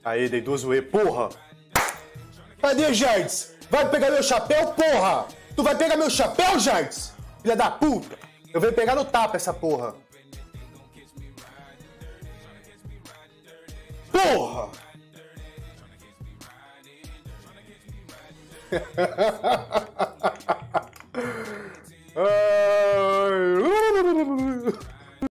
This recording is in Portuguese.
Aí, dei 2 porra! Cadê, Jardes? Vai pegar meu chapéu, porra! Tu vai pegar meu chapéu, Jardes? Filha da puta! Eu venho pegar no tapa essa porra! Porra!